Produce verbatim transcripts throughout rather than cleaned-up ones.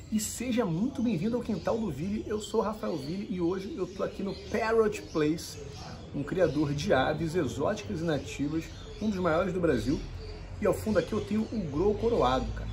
E seja muito bem-vindo ao Quintal do Ville. Eu sou o Rafael Ville e hoje eu estou aqui no Parrot Place, um criador de aves exóticas e nativas, um dos maiores do Brasil. E ao fundo aqui eu tenho o Grow coroado, cara.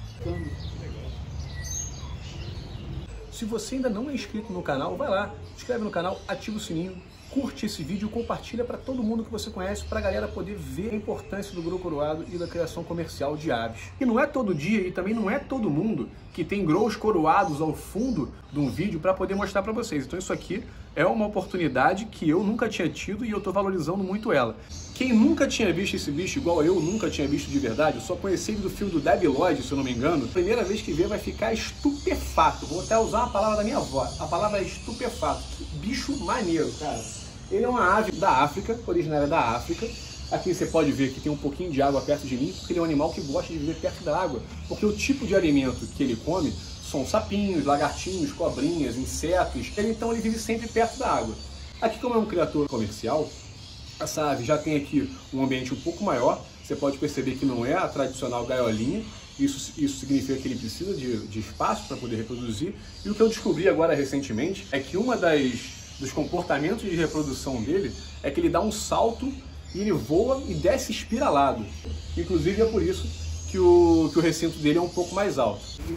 Se você ainda não é inscrito no canal, vai lá, se inscreve no canal, ativa o sininho, curte esse vídeo e compartilha para todo mundo que você conhece, para a galera poder ver a importância do grow coroado e da criação comercial de aves. E não é todo dia e também não é todo mundo que tem grows coroados ao fundo de um vídeo para poder mostrar para vocês. Então isso aqui é uma oportunidade que eu nunca tinha tido e eu estou valorizando muito ela. Quem nunca tinha visto esse bicho, igual eu nunca tinha visto de verdade, eu só conheci ele do filme do Debi Lloyd, se eu não me engano, a primeira vez que vê vai ficar estupefato. Vou até usar uma palavra da minha avó, a palavra é estupefato. Que bicho maneiro, cara. Ele é uma ave da África, originária da África. Aqui você pode ver que tem um pouquinho de água perto de mim, porque ele é um animal que gosta de viver perto da água. Porque o tipo de alimento que ele come são sapinhos, lagartinhos, cobrinhas, insetos. Ele, então ele vive sempre perto da água. Aqui, como é um criador comercial, essa ave já tem aqui um ambiente um pouco maior. Você pode perceber que não é a tradicional gaiolinha. Isso, isso significa que ele precisa de, de espaço para poder reproduzir. E o que eu descobri agora recentemente é que uma das dos comportamentos de reprodução dele é que ele dá um salto e ele voa e desce espiralado. Inclusive é por isso que o, que o recinto dele é um pouco mais alto.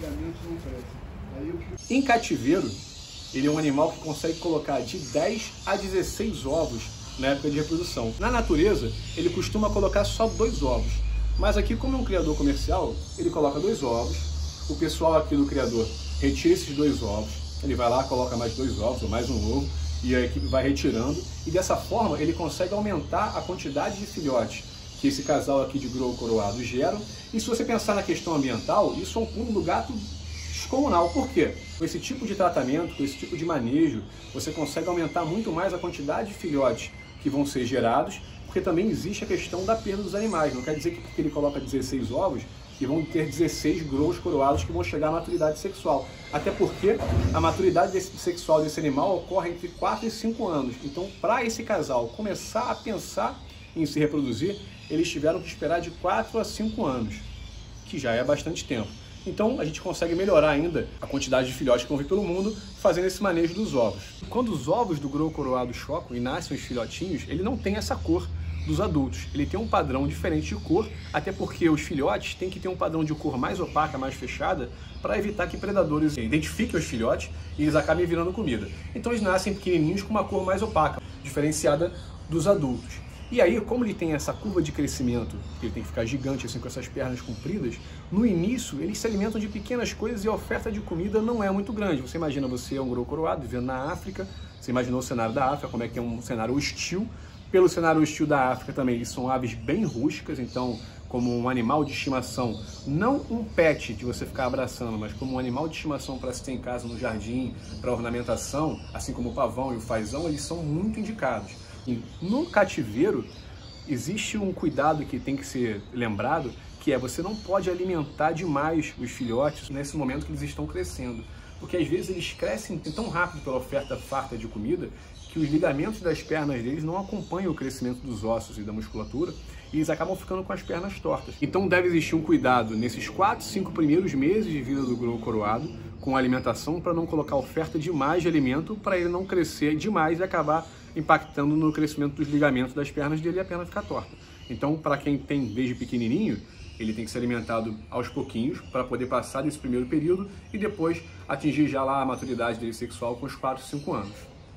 Em cativeiro, ele é um animal que consegue colocar de dez a dezesseis ovos na época de reprodução. Na natureza, ele costuma colocar só dois ovos. Mas aqui, como é um criador comercial, ele coloca dois ovos. O pessoal aqui do criador retira esses dois ovos. Ele vai lá, coloca mais dois ovos ou mais um ovo. E a equipe vai retirando, e dessa forma ele consegue aumentar a quantidade de filhotes que esse casal aqui de grow coroado geram. E se você pensar na questão ambiental, isso é um pulo do gato descomunal. Por quê? Com esse tipo de tratamento, com esse tipo de manejo, você consegue aumentar muito mais a quantidade de filhotes que vão ser gerados, porque também existe a questão da perda dos animais. Não quer dizer que porque ele coloca dezesseis ovos, que vão ter dezesseis grows coroados que vão chegar à maturidade sexual. Até porque a maturidade desse, sexual desse animal ocorre entre quatro e cinco anos. Então, para esse casal começar a pensar em se reproduzir, eles tiveram que esperar de quatro a cinco anos, que já é bastante tempo. Então, a gente consegue melhorar ainda a quantidade de filhotes que vão vir pelo mundo fazendo esse manejo dos ovos. Quando os ovos do grow coroado chocam e nascem os filhotinhos, ele não tem essa cor dos adultos. Ele tem um padrão diferente de cor, até porque os filhotes têm que ter um padrão de cor mais opaca, mais fechada, para evitar que predadores identifiquem os filhotes e eles acabem virando comida. Então eles nascem pequenininhos com uma cor mais opaca, diferenciada dos adultos. E aí, como ele tem essa curva de crescimento, que ele tem que ficar gigante assim com essas pernas compridas, no início eles se alimentam de pequenas coisas e a oferta de comida não é muito grande. Você imagina, você é um grow coroado vivendo na África, você imaginou o cenário da África, como é que é um cenário hostil. Pelo cenário hostil da África também, eles são aves bem rústicas, então como um animal de estimação, não um pet de você ficar abraçando, mas como um animal de estimação para se ter em casa, no jardim, para ornamentação, assim como o pavão e o fazão, eles são muito indicados. E no cativeiro, existe um cuidado que tem que ser lembrado, que é você não pode alimentar demais os filhotes nesse momento que eles estão crescendo. Porque às vezes eles crescem tão rápido pela oferta farta de comida que os ligamentos das pernas deles não acompanham o crescimento dos ossos e da musculatura e eles acabam ficando com as pernas tortas. Então deve existir um cuidado nesses quatro, cinco primeiros meses de vida do grow coroado com a alimentação para não colocar oferta demais de alimento para ele não crescer demais e acabar impactando no crescimento dos ligamentos das pernas dele e a perna ficar torta. Então, para quem tem desde pequenininho, ele tem que ser alimentado aos pouquinhos para poder passar desse primeiro período e depois atingir já lá a maturidade dele sexual com os quatro, cinco anos.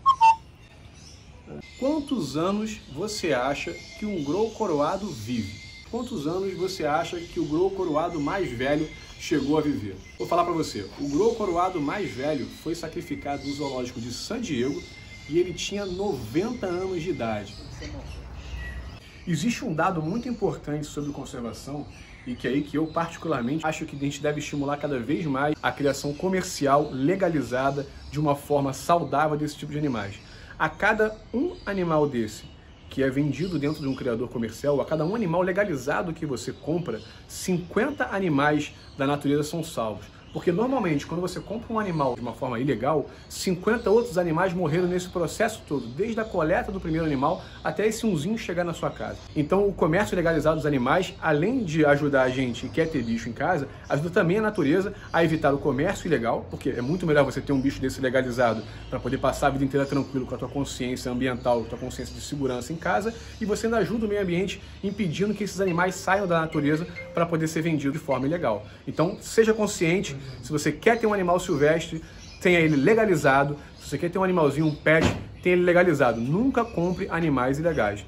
Quantos anos você acha que um grow coroado vive? Quantos anos você acha que o grow coroado mais velho chegou a viver? Vou falar para você, o grow coroado mais velho foi sacrificado no zoológico de San Diego e ele tinha noventa anos de idade. Existe um dado muito importante sobre conservação e que é aí que eu particularmente acho que a gente deve estimular cada vez mais a criação comercial legalizada de uma forma saudável desse tipo de animais. A cada um animal desse que é vendido dentro de um criador comercial, a cada um animal legalizado que você compra, cinquenta animais da natureza são salvos. Porque normalmente, quando você compra um animal de uma forma ilegal, cinquenta outros animais morreram nesse processo todo, desde a coleta do primeiro animal até esse umzinho chegar na sua casa. Então, o comércio legalizado dos animais, além de ajudar a gente que quer ter bicho em casa, ajuda também a natureza a evitar o comércio ilegal, porque é muito melhor você ter um bicho desse legalizado para poder passar a vida inteira tranquilo com a tua consciência ambiental, com a tua consciência de segurança em casa, e você ainda ajuda o meio ambiente impedindo que esses animais saiam da natureza para poder ser vendido de forma ilegal. Então, seja consciente, se você quer ter um animal silvestre, tenha ele legalizado. Se você quer ter um animalzinho, um pet, tenha ele legalizado. Nunca compre animais ilegais.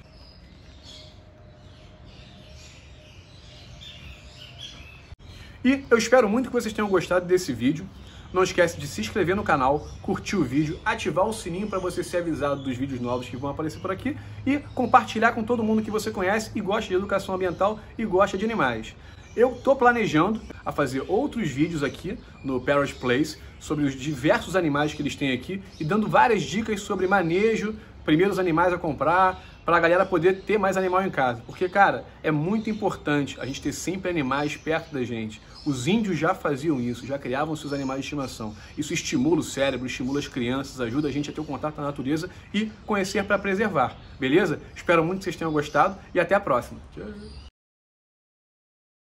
E eu espero muito que vocês tenham gostado desse vídeo. Não esquece de se inscrever no canal, curtir o vídeo, ativar o sininho para você ser avisado dos vídeos novos que vão aparecer por aqui e compartilhar com todo mundo que você conhece e gosta de educação ambiental e gosta de animais. Eu estou planejando a fazer outros vídeos aqui no Parrot Place sobre os diversos animais que eles têm aqui e dando várias dicas sobre manejo, primeiros animais a comprar, para a galera poder ter mais animal em casa. Porque, cara, é muito importante a gente ter sempre animais perto da gente. Os índios já faziam isso, já criavam seus animais de estimação. Isso estimula o cérebro, estimula as crianças, ajuda a gente a ter um contato com a natureza e conhecer para preservar, beleza? Espero muito que vocês tenham gostado e até a próxima. Tchau.